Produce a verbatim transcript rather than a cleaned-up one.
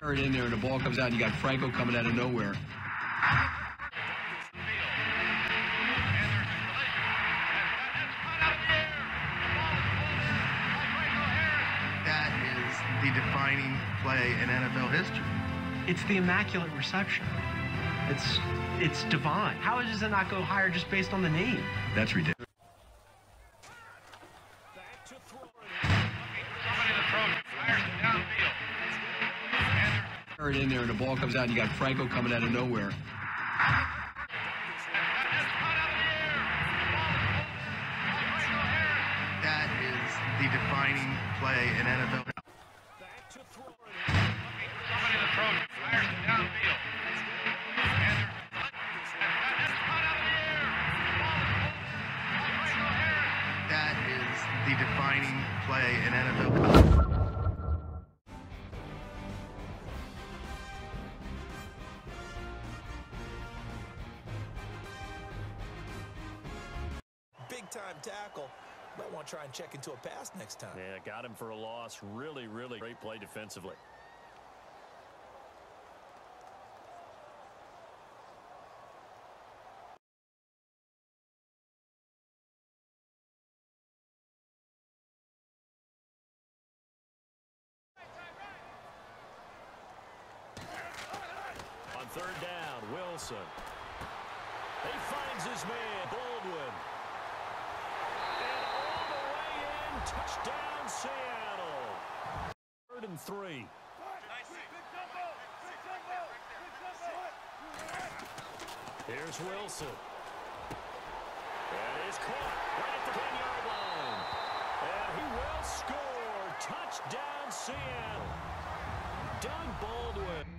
in there and the ball comes out and you got Franco coming out of nowhere. That is the defining play in N F L history. It's the immaculate reception. It's it's divine. How does it not go higher just based on the name? That's ridiculous. In there and the ball comes out and you got Franco coming out of nowhere. That is the defining play in N F L. That is the defining play in N F L. Big-time tackle. Might want to try and check into a pass next time. Yeah, got him for a loss. Really, really great play defensively. On third down, Wilson. He finds his man, Baldwin. And all the way in, touchdown Seattle. Third and three. Here's Wilson. And he's caught right at the ten-yard line. And he will score. Touchdown Seattle. Doug Baldwin.